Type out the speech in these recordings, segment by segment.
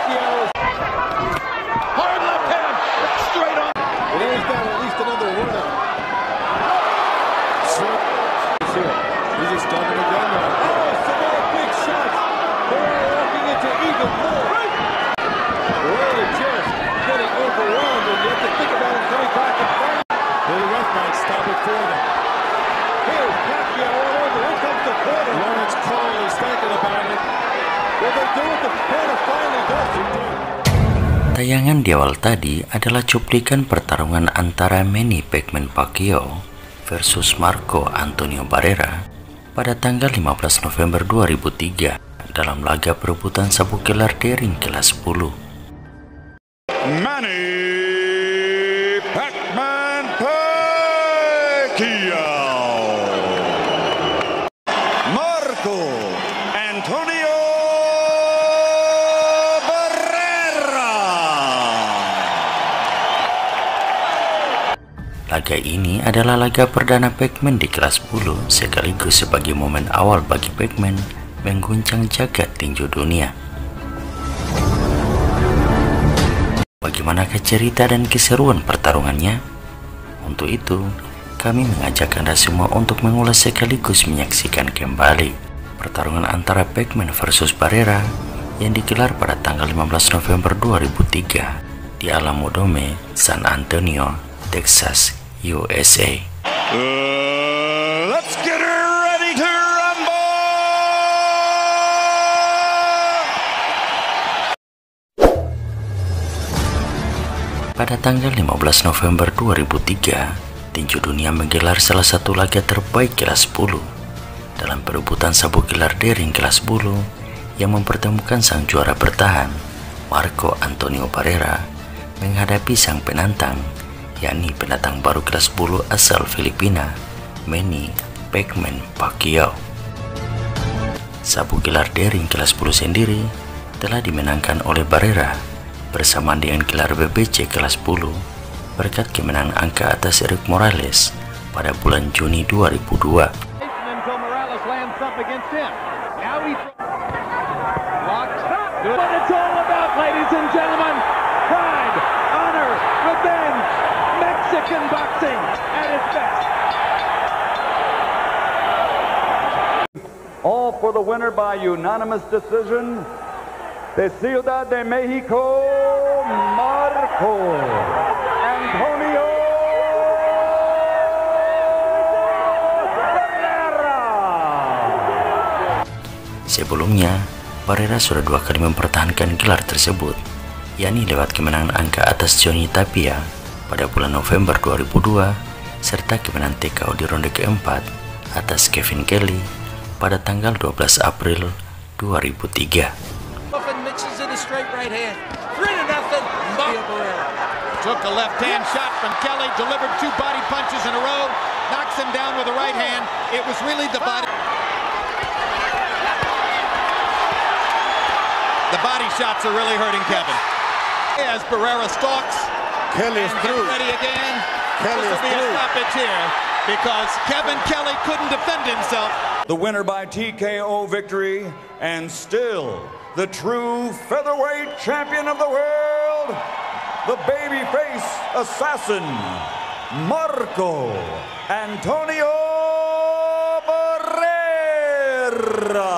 Pacquiao. Hard left hand, straight on. It is down at least another runner. He's just starting again now. Oh, some more big shots. They're walking into even more. Really just getting overwhelmed, and you have to think about him coming back and fighting. The ref might stop it for them. Here's Pacquiao all over. Here comes the corner. Lawrence Cole is thinking about it. Will they do it? The corner finally does it. Tayangan di awal tadi adalah cuplikan pertarungan antara Manny Pacquiao versus Marco Antonio Barrera pada tanggal 15 November 2003 dalam laga perebutan sabuk gelar daring kelas 10. Manny Pacquiao, Marco Antonio Barrera. Laga ini adalah laga perdana Pacman di kelas 10 sekaligus sebagai momen awal bagi Pacman mengguncang jagat tinju dunia. Bagaimanakah cerita dan keseruan pertarungannya? Untuk itu, kami mengajak Anda semua untuk mengulas sekaligus menyaksikan kembali pertarungan antara Pacman versus Barrera yang digelar pada tanggal 15 November 2003 di Alamo Dome, San Antonio, Texas, USA. Let's get ready to rumble! Pada tanggal 15 November 2003, tinju dunia menggelar salah satu laga terbaik kelas 10 dalam perebutan sabuk gelar daring kelas 10 yang mempertemukan sang juara bertahan Marco Antonio Barrera menghadapi sang penantang, yakni pendatang baru kelas 10 asal Filipina, Manny Pacquiao. Sabuk gelar daring kelas 10 sendiri telah dimenangkan oleh Barrera bersamaan dengan gelar BBC kelas 10 berkat kemenangan angka atas Eric Morales pada bulan Juni 2002. All for the winner by unanimous decision, de Ciudad de Mexico, Marco Antonio Barrera. Sebelumnya, Barrera sudah 2 kali mempertahankan gelar tersebut, yakni lewat kemenangan angka atas Johnny Tapia pada bulan November 2002 serta kemenangan TKO di ronde keempat atas Kevin Kelly pada tanggal 12 April 2003. Took a left-hand shot from Kelly, delivered 2 body punches in a row, knocks him down with a right hand. It was really the body. The body shots are really hurting Kevin. As Barrera stalks, Kelly is through. Ready again. Kelly This is will be a through. stoppage here because Kevin Kelly couldn't defend himself. The winner by TKO victory and still the true featherweight champion of the world, the babyface assassin, Marco Antonio Barrera.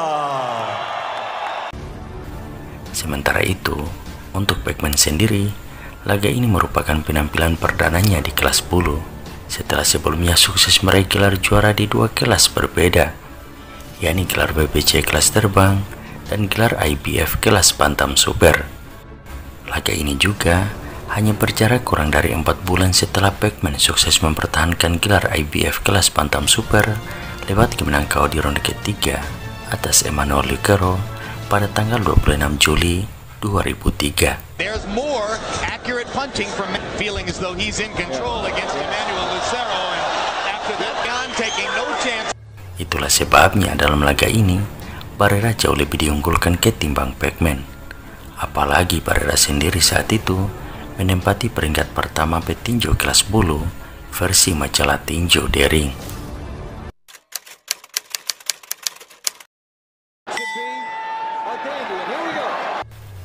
Sementara itu, untuk Pacman sendiri, laga ini merupakan penampilan perdananya di kelas 10 setelah sebelumnya sukses meraih gelar juara di 2 kelas berbeda, yakni gelar BBC kelas terbang dan gelar IBF kelas bantam super. Laga ini juga hanya berjarak kurang dari 4 bulan setelah Pacman sukses mempertahankan gelar IBF kelas bantam super lewat kemenangan KO di ronde ketiga atas Emmanuel Lucero pada tanggal 26 Juli 2003. There's more accurate punching from feeling as though he's in control against Emmanuel Lucero, and after that Jan taking no chance. Itulah sebabnya dalam laga ini Barrera jauh lebih diunggulkan ketimbang Pacman. Apalagi Barrera sendiri saat itu menempati peringkat pertama petinju kelas 10 versi majalah tinju daring.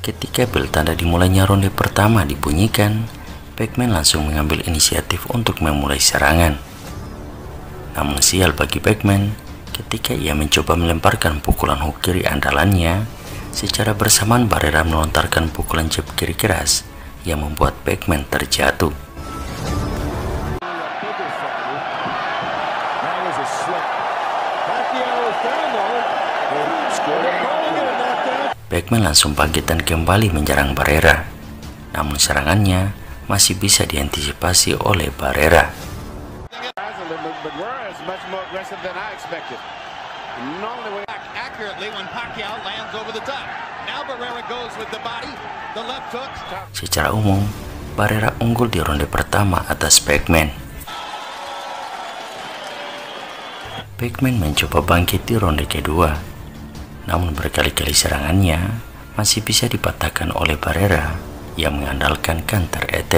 Ketika bel tanda dimulainya ronde pertama dibunyikan, Pacman langsung mengambil inisiatif untuk memulai serangan. Namun sial bagi Pacman, ketika ia mencoba melemparkan pukulan hook kiri andalannya, secara bersamaan Barrera melontarkan pukulan jab kiri keras yang membuat Pacman terjatuh. Pacman langsung bangkit dan kembali menyerang Barrera, namun serangannya masih bisa diantisipasi oleh Barrera. Secara umum, Barrera unggul di ronde pertama atas Pacman. Pacman mencoba bangkit di ronde kedua, namun berkali-kali serangannya masih bisa dipatahkan oleh Barrera yang mengandalkan counter attack.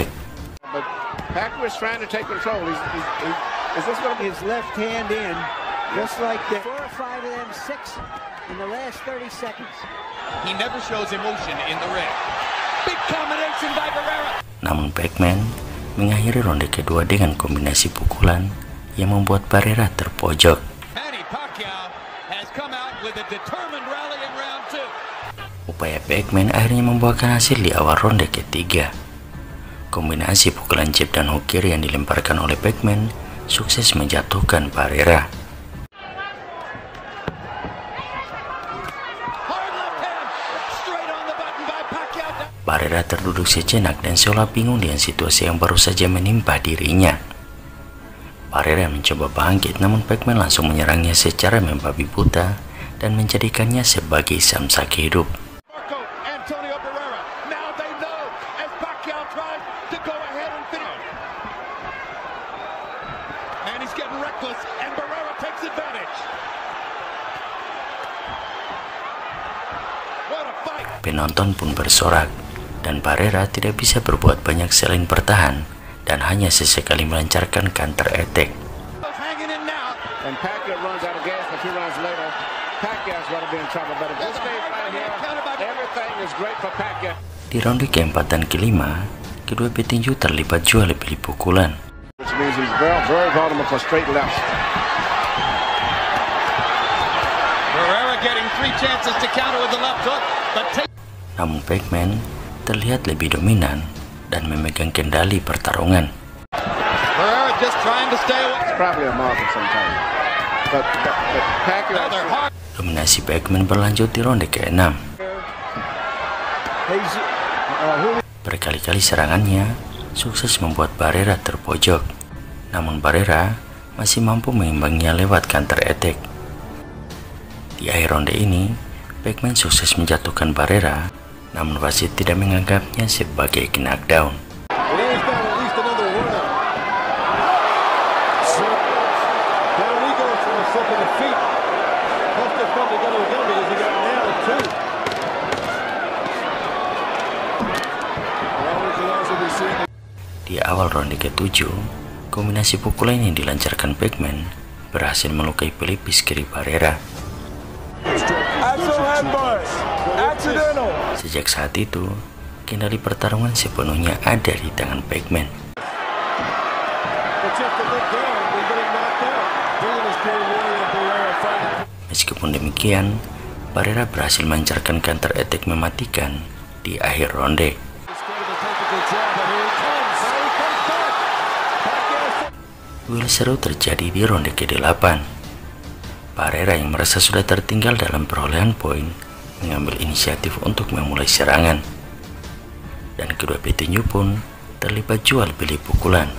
His left hand in, just like the 4 or 5 of them, 6 in the last 30 seconds. He never shows emotion in the ring. Big combination by Barrera. Namun Pacman mengakhiri ronde kedua dengan kombinasi pukulan yang membuat Barrera terpojok. Manny Pacquiao has come out with a determined rally in round 2. Upaya Pacman akhirnya membuahkan hasil di awal ronde ketiga. Kombinasi pukulan jab dan hook kiri yang dilemparkan oleh Pacman sukses menjatuhkan Barrera. Barrera terduduk sejenak dan seolah bingung dengan situasi yang baru saja menimpa dirinya. Barrera mencoba bangkit, namun Pacman langsung menyerangnya secara membabi buta dan menjadikannya sebagai samsak hidup. Penonton pun bersorak, dan Barrera tidak bisa berbuat banyak selain bertahan dan hanya sesekali melancarkan counter attack. Di ronde keempat dan kelima, kedua petinju terlibat jual beli pukulan. Namun Pacman terlihat lebih dominan dan memegang kendali pertarungan. Dominasi Pacman berlanjut di ronde ke-6. Berkali-kali serangannya sukses membuat Barrera terpojok, namun Barrera masih mampu mengimbanginya lewat counter attack. Di akhir ronde ini, Pacman sukses menjatuhkan Barrera, namun wasit tidak menganggapnya sebagai knockdown. Di awal ronde ke-7, kombinasi pukulan yang dilancarkan Pacman berhasil melukai pelipis kiri Barrera. Sejak saat itu, kendali pertarungan sepenuhnya ada di tangan Pacman. Meskipun demikian, Barrera berhasil melancarkan counter attack mematikan di akhir ronde. Duel seru terjadi di ronde ke-8. Barrera yang merasa sudah tertinggal dalam perolehan poin mengambil inisiatif untuk memulai serangan, dan kedua petinju pun terlibat jual beli pukulan.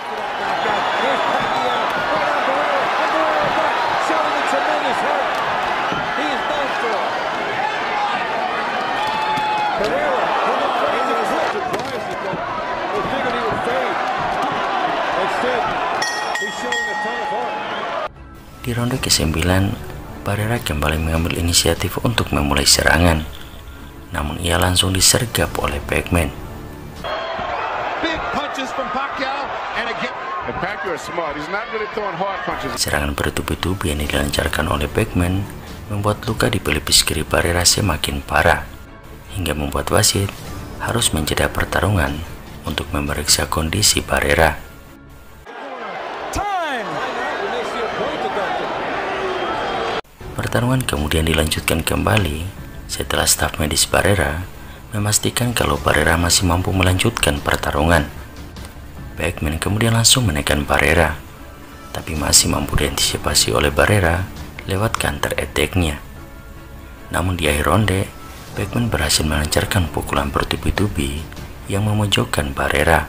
Di ronde ke-9, Barrera kembali mengambil inisiatif untuk memulai serangan, namun ia langsung disergap oleh Pacman. Serangan bertubi-tubi yang dilancarkan oleh Pacman membuat luka di pelipis kiri Barrera semakin parah. hingga membuat wasit harus menjeda pertarungan untuk memeriksa kondisi Barrera. Pertarungan kemudian dilanjutkan kembali setelah staf medis Barrera memastikan kalau Barrera masih mampu melanjutkan pertarungan. Pacman kemudian langsung menekan Barrera, tapi masih mampu diantisipasi oleh Barrera lewat counter attack-nya. Namun di akhir ronde, Pacman berhasil melancarkan pukulan bertubi-tubi yang memojokkan Barrera.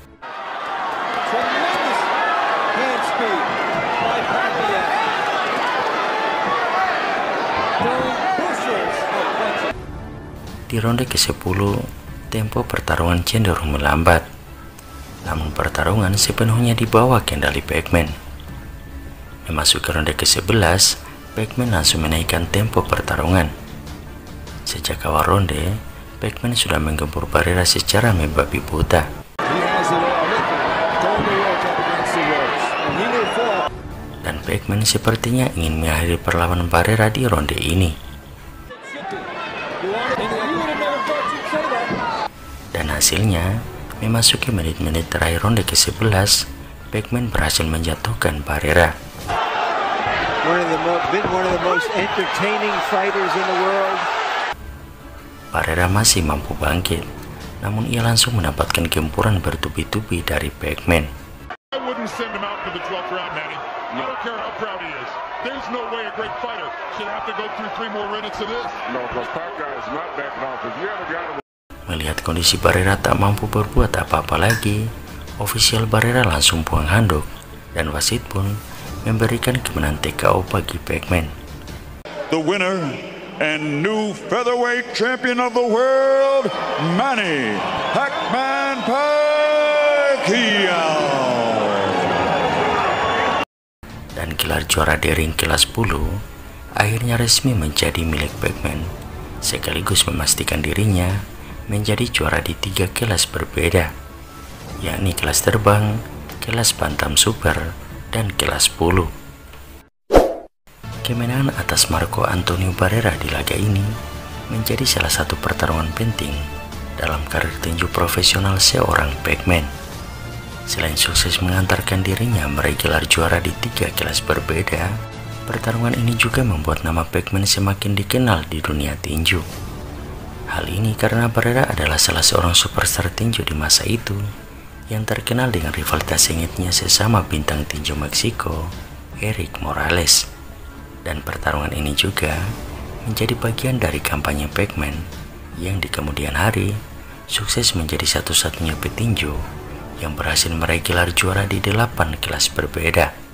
Di ronde ke-10, tempo pertarungan cenderung melambat. Namun pertarungan sepenuhnya di bawah kendali Pacman. Memasuki ronde ke-11, Pacman langsung menaikkan tempo pertarungan. Sejak awal ronde, Pacman sudah menggempur Barrera secara membabi buta. Dan Pacman sepertinya ingin mengakhiri perlawanan Barrera di ronde ini. Dan hasilnya, memasuki menit-menit terakhir ronde ke-11, Pacman berhasil menjatuhkan Barrera. Barrera masih mampu bangkit, namun ia langsung mendapatkan gempuran bertubi-tubi dari Pacman. Melihat kondisi Barrera tak mampu berbuat apa-apa lagi, ofisial Barrera langsung buang handuk dan wasit pun memberikan kemenangan TKO bagi Pacman. The winner and new featherweight champion of the world, Manny Pacman Pacquiao. Dan gelar juara di ring kelas 10 akhirnya resmi menjadi milik Pacman, sekaligus memastikan dirinya menjadi juara di 3 kelas berbeda, yakni kelas terbang, kelas bantam super, dan kelas 10. Kemenangan atas Marco Antonio Barrera di laga ini menjadi salah satu pertarungan penting dalam karir tinju profesional seorang Pacman. Selain sukses mengantarkan dirinya meraih gelar juara di 3 kelas berbeda, pertarungan ini juga membuat nama Pacman semakin dikenal di dunia tinju. Hal ini karena Barrera adalah salah seorang superstar tinju di masa itu yang terkenal dengan rivalitas sengitnya sesama bintang tinju Meksiko, Erik Morales. Dan pertarungan ini juga menjadi bagian dari kampanye Pacman yang di kemudian hari sukses menjadi satu-satunya petinju yang berhasil meraih gelar juara di 8 kelas berbeda.